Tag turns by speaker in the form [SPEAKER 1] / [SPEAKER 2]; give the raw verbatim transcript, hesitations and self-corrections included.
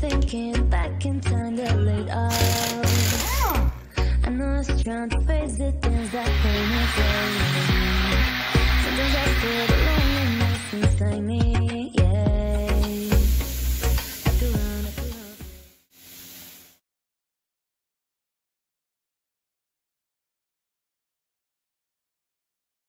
[SPEAKER 1] thinking back in time that late out. I know it's trying to face the things that